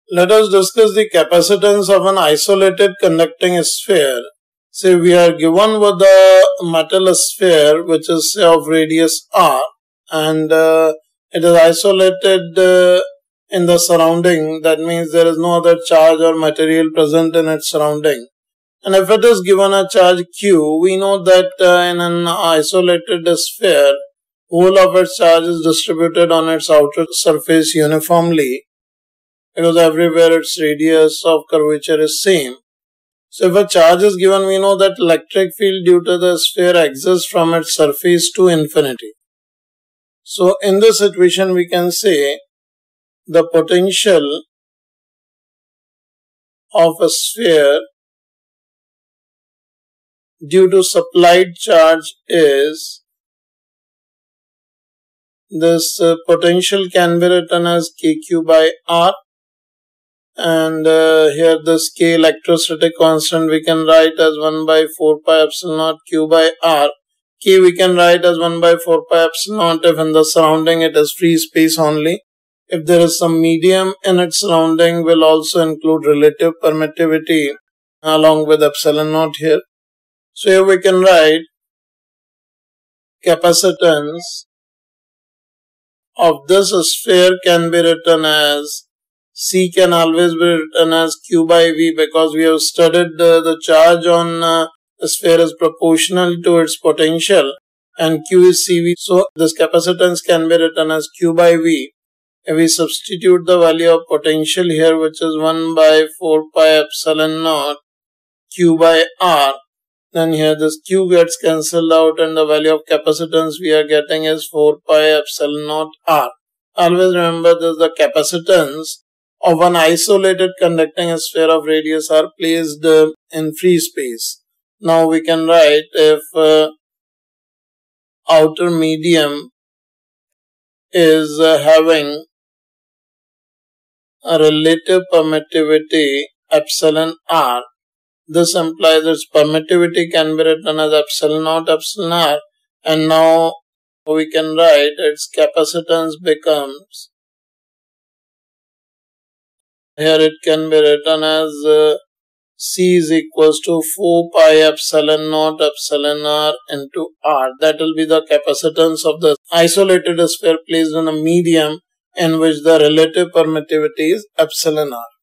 Let us discuss the capacitance of an isolated conducting sphere. Say we are given with a metal sphere which is say of radius r, and it is isolated in the surrounding. That means there is no other charge or material present in its surrounding. And if it is given a charge q, we know that in an isolated sphere, whole of its charge is distributed on its outer surface uniformly, because everywhere its radius of curvature is same. So if a charge is given, we know that electric field due to the sphere exists from its surface to infinity. So in this situation we can say the potential of a sphere due to supplied charge is, this potential can be written as kq by r, and here this k electrostatic constant we can write as 1 by 4 pi epsilon naught q by r. K we can write as 1 by 4 pi epsilon naught if in the surrounding it is free space only. If there is some medium in its surrounding, will also include relative permittivity along with epsilon naught here. So here we can write capacitance of this sphere can be written as, C can always be written as Q by V, because we have studied the charge on the sphere is proportional to its potential and Q is CV. So this capacitance can be written as Q by V. If we substitute the value of potential here, which is 1 by 4 pi epsilon naught Q by R, then here this Q gets cancelled out and the value of capacitance we are getting is 4 pi epsilon naught R. Always remember this, the capacitance of an isolated conducting sphere of radius r placed in free space. Now we can write, if outer medium is having a relative permittivity epsilon r, this implies its permittivity can be written as epsilon naught epsilon r, and now we can write its capacitance becomes, here it can be written as C is equals to 4 pi epsilon naught epsilon r into r. That will be the capacitance of the isolated sphere placed in a medium in which the relative permittivity is epsilon r.